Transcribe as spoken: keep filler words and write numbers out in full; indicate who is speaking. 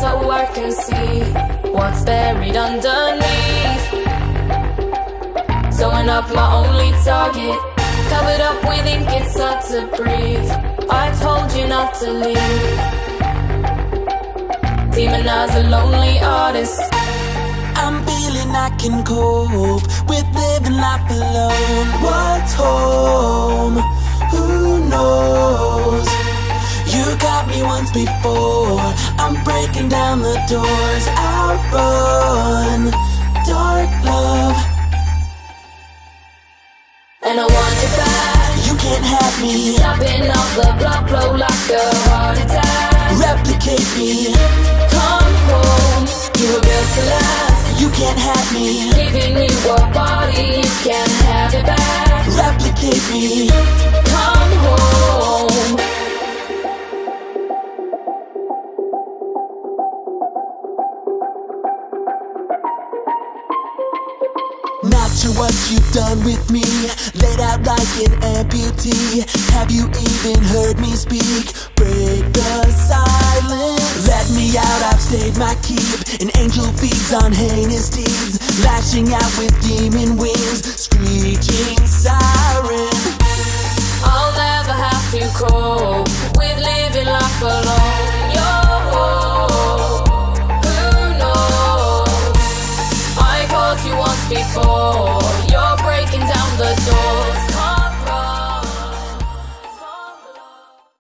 Speaker 1: so I can see what's buried underneath. Sewing up my only target, covered up with ink, it's hard to breathe. I told you not to leave. Demonize a lonely artist.
Speaker 2: I'm feeling I can cope with living life alone. What's home? Who knows? You got me once before. I'm breaking down the doors. Outrun dark love,
Speaker 1: and I want you back.
Speaker 2: You can't have me.
Speaker 1: Stopping all the blood flow like a heart attack.
Speaker 2: Replicate me.
Speaker 1: Come home, you were built to last.
Speaker 2: You can't have me.
Speaker 1: Giving you a body, you can't have it back.
Speaker 2: Replicate me.
Speaker 1: Come home.
Speaker 2: Not sure what you've done with me, laid out like an amputee. Have you even heard me speak? Break the silence. Let me out, I've stayed my keep. An angel feeds on heinous deeds, lashing out with demon wings, screeching siren.
Speaker 1: I'll never have to cope with living life alone. Yo, who knows? I called you once before. You're breaking down the doors.